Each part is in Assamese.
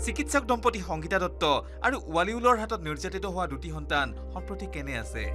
চিকিৎসক দম্পতি সংগীতা দত্ত আৰু ৱালিউলৰ হাতত নিৰ্যাতিত হোৱা দুটি সন্তান সম্প্ৰতি কেনে আছে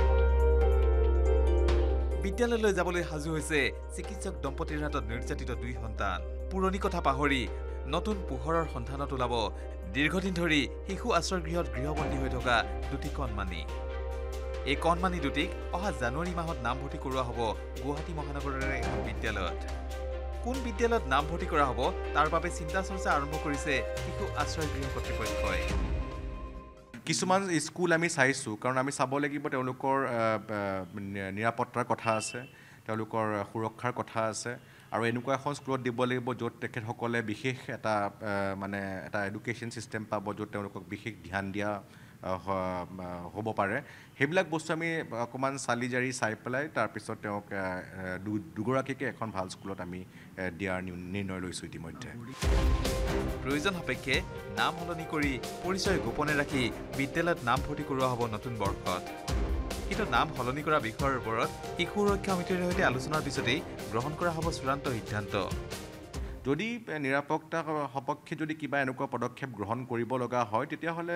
বিদ্যালয়লৈ যাবলৈ সাজু হৈছে চিকিৎসক দম্পতিৰ হাতত নিৰ্যাতিত দুই সন্তান পুৰণি কথা পাহৰি নতুন পোহৰৰ সন্ধানত ওলাব দীৰ্ঘদিন ধৰি শিশু আশ্ৰয়গৃহত গৃহবন্দী হৈ থকা দুটি কণমানি এই কণমানি দুটিক অহা জানুৱাৰী মাহত নামভৰ্তি কৰোৱা হ'ব গুৱাহাটী মহানগৰৰ এখন বিদ্যালয়ত কোন বিদ্যালয়ত নামভৰ্তি কৰা হ'ব তাৰ বাবে চিন্তা চৰ্চা আৰম্ভ কৰিছে শিশু আশ্ৰয়গৃহ কৰ্তৃপক্ষই কিছুমান স্কুল আমি চাইছো কাৰণ আমি চাব লাগিব তেওঁলোকৰ নিৰাপত্তাৰ কথা আছে তেওঁলোকৰ সুৰক্ষাৰ কথা আছে আৰু এনেকুৱা এখন স্কুলত দিব লাগিব য'ত তেখেতসকলে বিশেষ এটা এটা এডুকেশ্যন চিষ্টেম পাব য'ত তেওঁলোকক বিশেষ ধ্যান দিয়া হ'ব পাৰে সেইবিলাক বস্তু আমি অকণমান চালি জাৰি চাই পেলাই তাৰপিছত তেওঁক দুগৰাকীকে এখন ভাল স্কুলত আমি দিয়াৰ নিৰ্ণয় লৈছোঁ ইতিমধ্যে প্ৰয়োজন সাপেক্ষে নাম সলনি কৰি পৰিচয় গোপনে ৰাখি বিদ্যালয়ত নামভৰ্তি কৰোৱা হ'ব নতুন বৰ্ষত কিন্তু নাম সলনি কৰা বিষয়ৰ ওপৰত শিশু সুৰক্ষা সমিতিৰ সৈতে আলোচনাৰ পিছতেই গ্ৰহণ কৰা হ'ব চূড়ান্ত সিদ্ধান্ত যদি নিৰাপত্তা সপক্ষে যদি কিবা এনেকুৱা পদক্ষেপ গ্ৰহণ কৰিব লগা হয় তেতিয়াহ'লে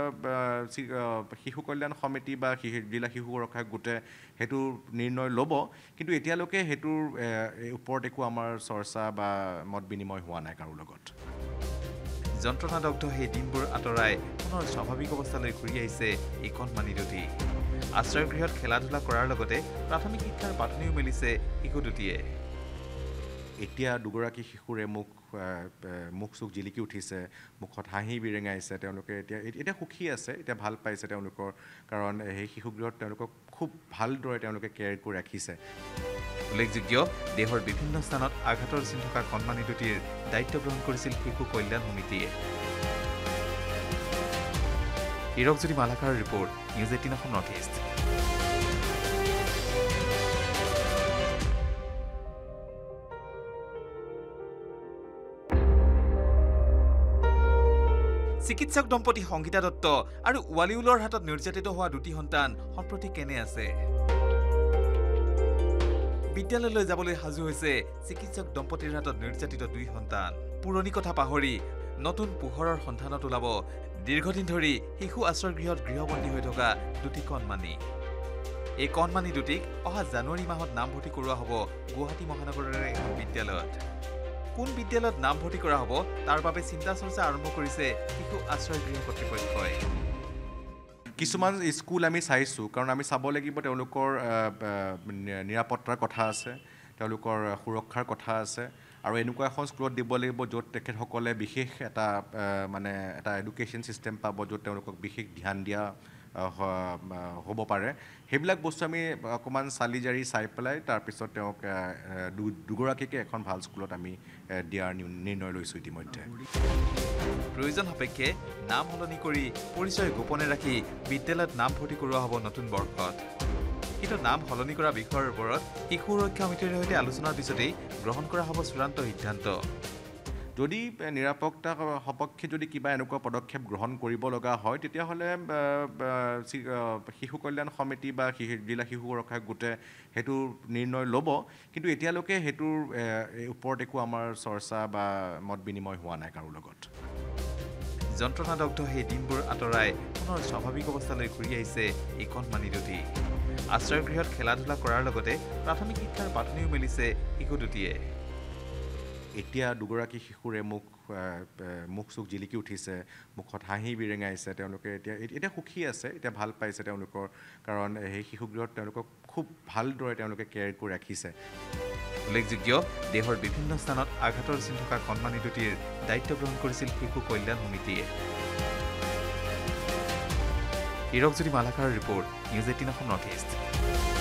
শিশু কল্যাণ সমিতি বা জিলা শিশু সুৰক্ষা গোটে সেইটো নিৰ্ণয় ল'ব কিন্তু এতিয়ালৈকে সেইটোৰ ওপৰত একো আমাৰ চৰ্চা বা মত বিনিময় হোৱা নাই কাৰো লগত যন্ত্ৰণাদগ্ধ সেই দিনবোৰ আঁতৰাই পুনৰ স্বাভাৱিক অৱস্থালৈ ঘূৰি আহিছে এই কণমানি দুটি আশ্ৰয়গৃহত খেলা ধূলা কৰাৰ লগতে প্ৰাথমিক শিক্ষাৰ পাঠনিও মেলিছে শিশু দুটিয়ে এতিয়া দুগৰাকী শিশুৰে মুখ চুক জিলিকি উঠিছে মুখত হাঁহি বিৰেঙাইছে তেওঁলোকে এতিয়া সুখী আছে এতিয়া ভাল পাইছে তেওঁলোকৰ কাৰণ সেই শিশুগৃহত তেওঁলোকক খুব ভালদৰে তেওঁলোকে কেয়াৰ কৰি ৰাখিছে উল্লেখযোগ্য দেশৰ বিভিন্ন স্থানত আঘাতৰ চিন থকা কণমানি দুটিৰ দায়িত্ব গ্ৰহণ কৰিছিল শিশু কল্যাণ সমিতিয়ে Hirakjyoti Malakar report news 18 Assam north east চিকিৎসক দম্পতি সংগীতা দত্ত আৰু ৱালিউলৰ হাতত নিৰ্যাতিত হোৱা দুটি সন্তান সম্প্ৰতি কেনে আছে বিদ্যালয়লৈ যাবলৈ সাজু হৈছে চিকিৎসক দম্পতিৰ হাতত নিৰ্যাতিত দুই সন্তান পুৰণি কথা পাহৰি নতুন পোহৰৰ সন্ধানত ওলাব দীৰ্ঘদিন ধৰি শিশু আশ্ৰয়গৃহত গৃহবন্দী হৈ থকা দুটি কণমানি এই কণমানি দুটিক অহা জানুৱাৰী মাহত নামভৰ্তি কৰোৱা হ'ব গুৱাহাটী মহানগৰৰ এখন বিদ্যালয়ত কোন বিদ্যালয়ত নামভৰ্তি কৰা হ'ব তাৰ বাবে চিন্তা চৰ্চা আৰম্ভ কৰিছে শিশু আশ্ৰয়গৃহ কৰ্তৃপক্ষই কিছুমান স্কুল আমি চাইছো কাৰণ আমি চাব লাগিব তেওঁলোকৰ নিৰাপত্তাৰ কথা আছে তেওঁলোকৰ সুৰক্ষাৰ কথা আছে আৰু এনেকুৱা এখন স্কুলত দিব লাগিব য'ত তেখেতসকলে বিশেষ এটা এটা এডুকেশ্যন চিষ্টেম পাব য'ত তেওঁলোকক বিশেষ ধ্যান দিয়া হ'ব পাৰে সেইবিলাক বস্তু আমি অকণমান চালি জাৰি চাই পেলাই তাৰপিছত তেওঁক দুগৰাকীকে এখন ভাল স্কুলত আমি দিয়াৰ নিৰ্ণয় লৈছোঁ ইতিমধ্যে প্ৰয়োজন সাপেক্ষে নাম সলনি কৰি পৰিচয় গোপনে ৰাখি বিদ্যালয়ত নামভৰ্তি কৰোৱা হ'ব নতুন বৰ্ষত কিন্তু নাম সলনি কৰা বিষয়ৰ ওপৰত শিশু সুৰক্ষা সমিতিৰ সৈতে আলোচনাৰ পিছতেই গ্ৰহণ কৰা হ'ব চূড়ান্ত সিদ্ধান্ত যদি নিৰাপত্তা সপক্ষে যদি কিবা এনেকুৱা পদক্ষেপ গ্ৰহণ কৰিব লগা হয় তেতিয়াহ'লে শিশু কল্যাণ সমিতি বা জিলা শিশু সুৰক্ষা গোটে সেইটো নিৰ্ণয় ল'ব কিন্তু এতিয়ালৈকে সেইটোৰ ওপৰত একো আমাৰ চৰ্চা বা মত বিনিময় হোৱা নাই কাৰো লগত যন্ত্ৰণাদগ্ধ সেই দিনবোৰ আঁতৰাই পুনৰ স্বাভাৱিক অৱস্থালৈ ঘূৰি আহিছে এই কণমানি দুটি আশ্ৰয়গৃহত খেলা ধূলা কৰাৰ লগতে প্ৰাথমিক শিক্ষাৰ পাঠনিও মেলিছে শিশু দুটিয়ে এতিয়া দুগৰাকী শিশুৰে মুখ চুক জিলিকি উঠিছে মুখত হাঁহি বিৰেঙাইছে তেওঁলোকে এতিয়া সুখী আছে এতিয়া ভাল পাইছে তেওঁলোকৰ কাৰণ সেই শিশুগৃহত তেওঁলোকক খুব ভালদৰে তেওঁলোকে কেয়াৰ কৰি ৰাখিছে উল্লেখযোগ্য দেশৰ বিভিন্ন স্থানত আঘাতৰ চিন থকা কণমানি দুটিৰ দায়িত্ব গ্ৰহণ কৰিছিল শিশু কল্যাণ সমিতিয়ে Hirakjyoti Malakar report news 18 Assam north east